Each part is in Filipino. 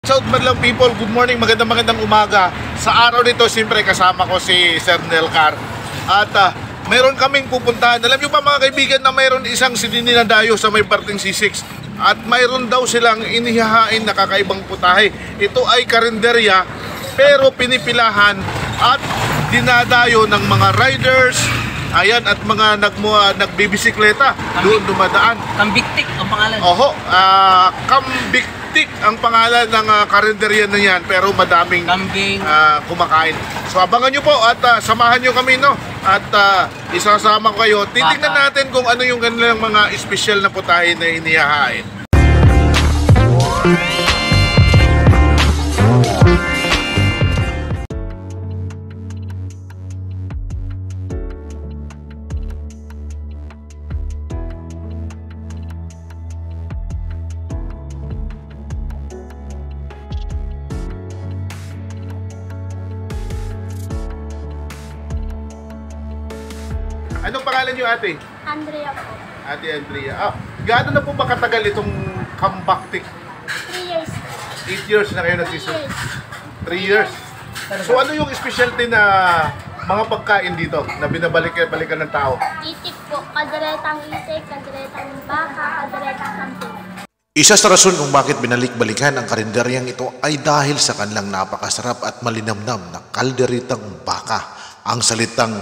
South Madlang people, good morning, magandang umaga. Sa araw nito, siyempre kasama ko si Sir Nelcar. At mayroon kaming pupuntahan. Alam nyo ba mga kaibigan na mayroon isang sininadayo sa may parting C6. At mayroon daw silang inihahain na kakaibang putahe. Ito ay karinderya, pero pinipilahan at dinadayo ng mga riders. Ayan, at mga nagbibisikleta doon dumadaan. Kambiktik ang pangalan. Oho, Kambiktik ang pangalan ng karinderya na yan, pero madaming Kambing. kumakain. So abangan nyo po at samahan nyo kami, no? At isasama ko kayo. Titingnan natin kung ano yung kanilang mga espesyal na putahe na inihahain. Anong pangalan niyo, ate? Andrea po. Ate Andrea. Gaano na po ba katagal itong Kambaktik? 3 years po. 8 years na kayo 3 nagsisip? years. 3 years. So ano yung specialty na mga pagkain dito na binabalikan ng tao? Itik po. Kadiretang itik, kadiretang baka, kadiretang kambing. Isa sa rason kung bakit binalik-balikan ang karinderyang ito ay dahil sa kanilang napakasarap at malinamnam na kalderitang baka. Ang salitang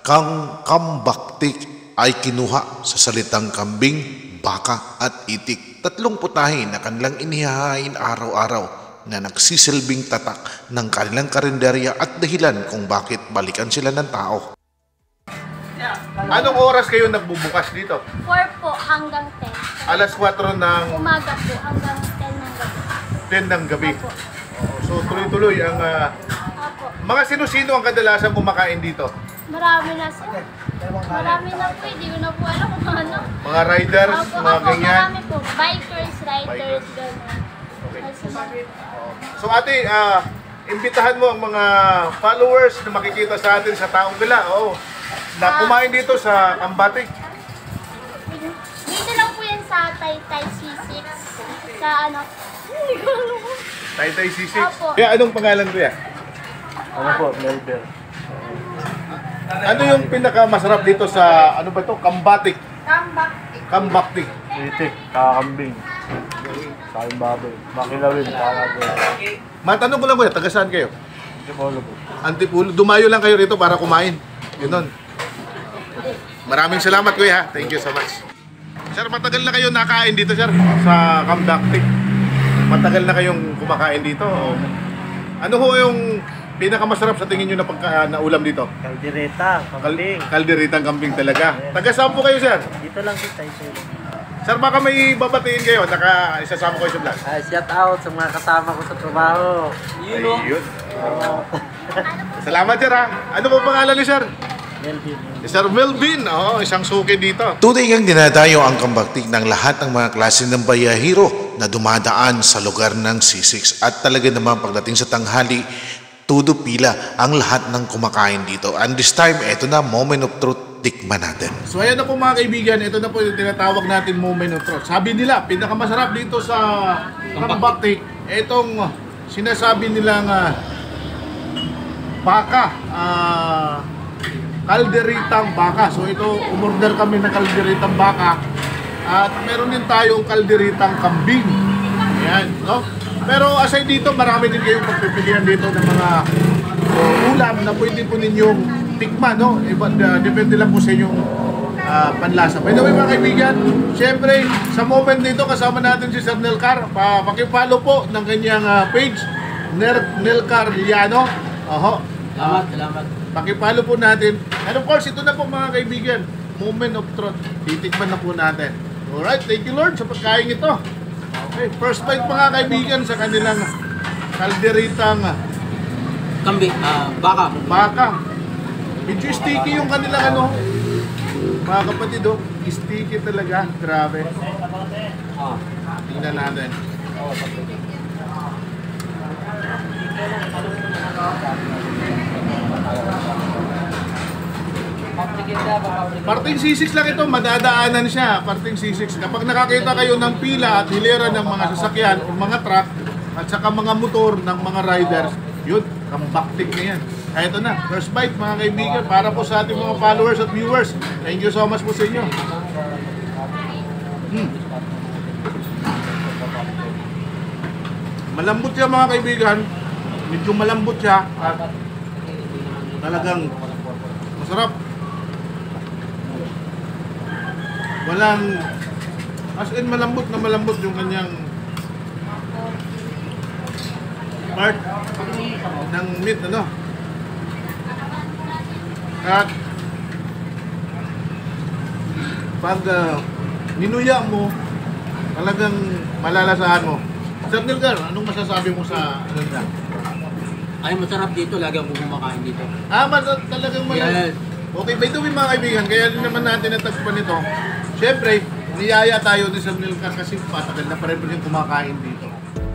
Kambaktik ay kinuha sa salitang kambing, baka at itik. Tatlong putahe na kanilang inihahain araw-araw na nagsisilbing tatak ng kanilang karinderya at dahilan kung bakit balikan sila ng tao. Anong oras kayo nagbubukas dito? 4 po hanggang 10. Alas 4 ng Umaga po hanggang 10 ng gabi. 10 ng gabi. Opo. So tuloy-tuloy ang Opo. mga sino-sino ang kadalasan kumakain dito? Marami na sir. Marami na po. Hindi ko na po alam kung ano. Mga riders, Opo, mga opo, ganyan. marami po. Bikers, riders, gano'n. Okay. Kasi So ate, imbitahan mo ang mga followers na makikita sa atin sa Taong Gala. Oo. Na kumain dito sa Kambaktik. dito lang po yan sa Taytay C6. Sa ano? Hindi ko alam. Taytay C6. Opo. Kaya anong pangalan ko yan? Ano po, Melber? Ano yung pinakamasarap dito sa, ano ba ito? Kambaktik. Kambaktik. Itik, kakambing. Sayang baboy. Makilawin, kakambing. Matanong ko lang kuya, taga saan kayo? Hindi po alam po. Antipulo. Dumayo lang kayo rito para kumain. Yun. Maraming salamat kuya. Thank you so much. Sir, matagal na kayo nakain dito sir sa Kambaktik. Matagal na kayong kumakain dito. Ano ho yung pinakamasarap sa tingin nyo na ulam dito? Kaldereta, kambing. Kalderitang kambing talaga. Taga saan po kayo sir? Dito lang si Taysay. Sir, baka may babatiin kayo. Isasama ko kayo sa vlog. Shout out sa mga kasama ko sa trabaho. Ayun. Salamat sir ha. Ano po pangalan ni sir? Melvin. Sir Melvin. Oo, isang suki dito. Tunay ngang dinadayo ang Kambaktik ng lahat ng mga klase ng bayahiro na dumadaan sa lugar ng C6 at talaga naman pagdating sa tanghali, todo pila ang lahat ng kumakain dito. And this time, eto na, moment of truth, tikman natin. So ayan na po mga kaibigan, ito na po yung tinatawag natin moment of truth. Sabi nila, pinakamasarap dito sa Kambaktik, itong sinasabi nilang baka, kalderitang baka. So ito, umorder kami ng kalderitang baka at meron din tayong kalderitang kambing. Ayan, no? Pero aside dito, marami din kayong pagpipilian dito ng mga ulam na pwede po ninyong tikman, no? Depende lang po sa inyong panlasa. By the way mga kaibigan, syempre sa moment dito kasama natin si Sir Nelcar. Paki-follow po ng kanyang page, Nelcar Liano. Oho. Salamat. Paki-follow po natin. And of course, ito na po mga kaibigan, moment of truth. Titikman na po natin. Alright, thank you Lord sa pagkain ito. Okay, first bite mga kaibigan sa kanilang kalderitang Kambing. Baka. baka. Medyo sticky yung kanilang ano. Mga kapatid, oh, sticky talaga. Grabe. Tingnan natin. Parting C6 lang ito, madadaanan siya, parting C6. Kapag nakakita kayo ng pila at hilera ng mga sasakyan o mga truck, at saka mga motor ng mga riders, yun, kambaktik na yan. Kaya ito na, first bite mga kaibigan, para po sa ating mga followers at viewers. Thank you so much po sa inyo. Malambot siya mga kaibigan, medyo malambot siya at talagang masarap. Walang, as in malambot na malambot yung kanyang part ng meat, ano. At pag ninuya mo, talagang malalasahan mo. Sir Nilgar, anong masasabi mo sa ano na? Ay, masarap dito. Lagi ako kumakain dito. Talagang Yes. Okay, by the way mga kaibigan, kaya din naman natin natagpuan nito. Siyempre, niyaya tayo ni Sir Nilgar kasi patagal na pa rin yung kumakain dito.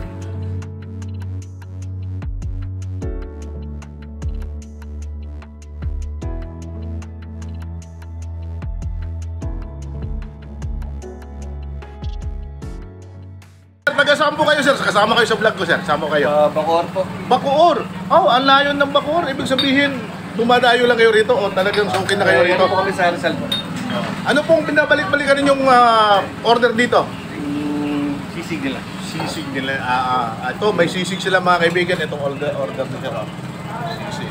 Taga-saan po kayo, sir? Kasama kayo sa vlog ko, sir. Sama kayo. Bacoor po. Bacoor. Oh, ang layo ng Bacoor. Ibig sabihin, dumadayo lang kayo rito o talagang sukin na kayo rito? Ano po kami sa Rizal po? Ano pong binabalik-balikan ninyong order dito? Sisig nila. Sisig nila. Ito, may sisig sila mga kaibigan. Itong order ni sir. Sisig.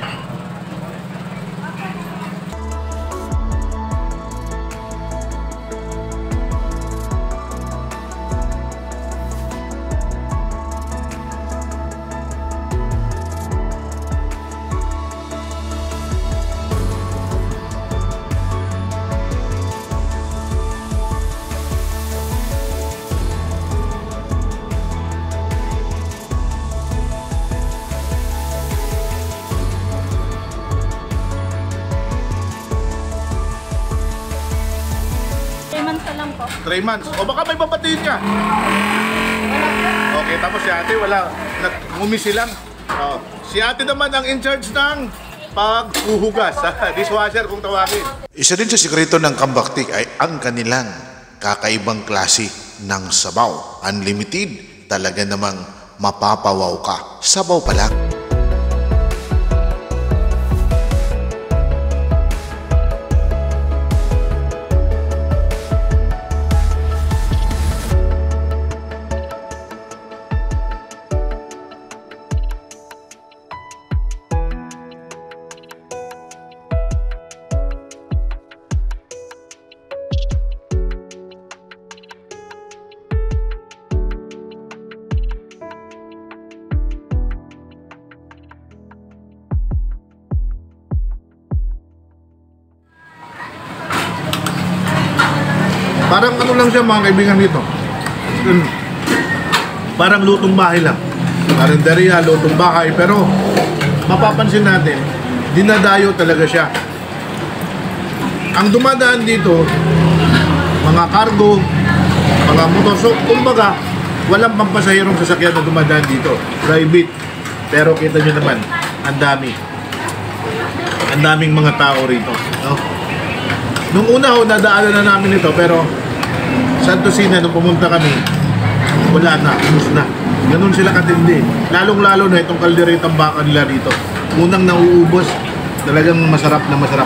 Lang po. 3 months. O baka may babatiin ka. Okay, tapos si ate wala. Ngumisi lang. Oh. Si ate naman ang in charge ng paghuhugas. Dishwasher kung tawagin. Isa din sa sikreto ng kambaktik ay ang kanilang kakaibang klase ng sabaw. Unlimited, talaga namang mapapawaw ka. Sabaw pa lang. Parang ano lang siya mga kaibigan dito. Parang lutong bahay lang. Karinderya, lutong bahay. Pero mapapansin natin, dinadayo talaga siya. Ang dumadaan dito, mga cargo, mga motor. So, kumbaga, walang pampasahirong sasakyan na dumadaan dito. Private. Pero kita nyo naman, ang dami. Ang daming mga tao rito. No? Nung una ho, nadaanan na namin ito, pero sa Tosina, nung pumunta kami, wala na, ubus na. Ganun sila katindi. Lalong-lalo na itong kalderetang baka nila rito. Unang nauubos, talagang masarap na masarap.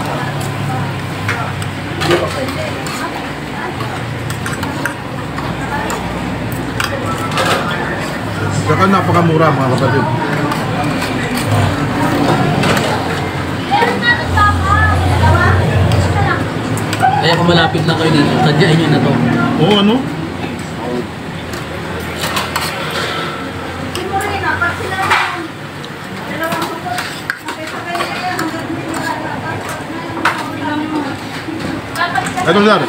Saka napakamura mga kapatid. Kaya kung malapit lang kayo dito, sadyain nyo na to. Oo, ano? Ito sir,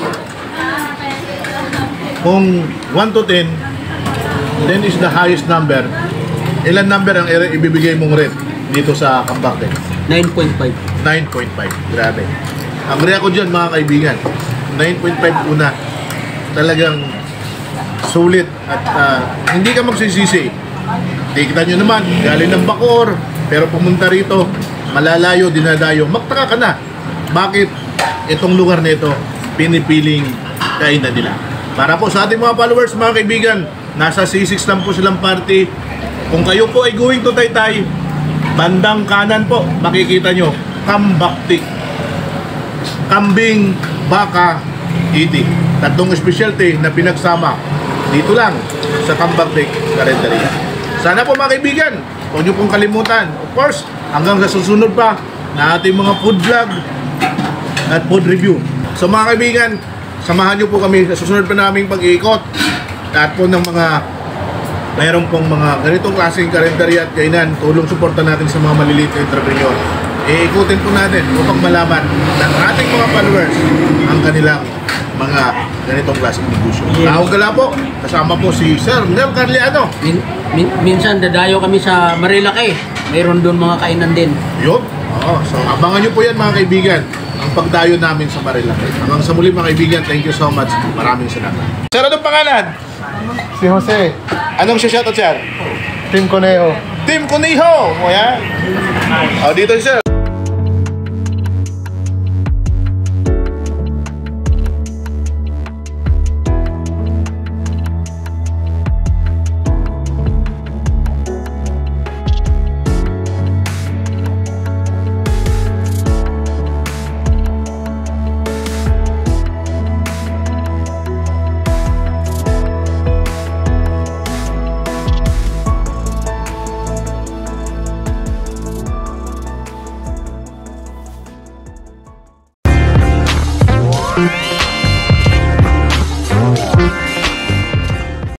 kung 1 to 10, 10 is the highest number. Ilan number ang ibibigay mong rate dito sa Kambaktik? 9.5. 9.5. Grabe. Ang react ko dyan mga kaibigan, 9.5 una. Talagang sulit at hindi ka magsisisi. Tignan nyo naman, galing ng Bacoor, pero pumunta rito, malalayo, dinadayo. Magtaka ka na. Bakit itong lugar nito pinipiling kainan nila? Para po sa ating mga followers, mga kaibigan, nasa C6 lang po silang party. Kung kayo po ay going to Taytay, bandang kanan po, makikita nyo, Kambaktik. Kambing, baka, iti. Tatlong specialty na pinagsama dito lang sa Kambaktik Karinderya. Sana po mga kaibigan, huwag nyo pong kalimutan. Of course, hanggang sa susunod pa na ating mga food vlog at food review. So mga kaibigan, samahan nyo po kami sa susunod pa naming pag-iikot at po ng mga mayroon pong mga ganitong klaseng karinderya at kainan, tulong suporta natin sa mga maliliit na entrepreneur. Iikutin po natin upang malaman ng ating mga followers ang kanilang mga ganitong klaseng negosyo. Tawag gala po, kasama po si Sir Nel Carliano. Minsan dadayo kami sa Marilaki. Mayroon doon mga kainan din. Yun. Oo. So abangan nyo po yan mga kaibigan, ang pagdayo namin sa Marilaki. Hanggang sa muli mga kaibigan, thank you so much. Maraming salamat. Sir, anong pangalan? Si Jose, Anong shoutout sir? Team Conejo. Team Conejo! O yan. O dito si Sir.